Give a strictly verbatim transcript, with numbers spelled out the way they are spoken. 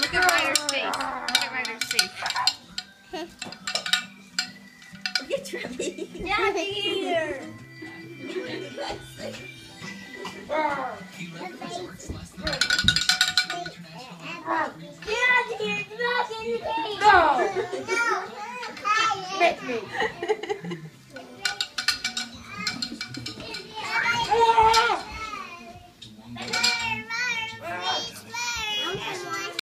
Look at Ryder's face. Look at Ryder's face. Look at Trevi. Down here. Get out of here. Get back in the cage. No. No. Hit me.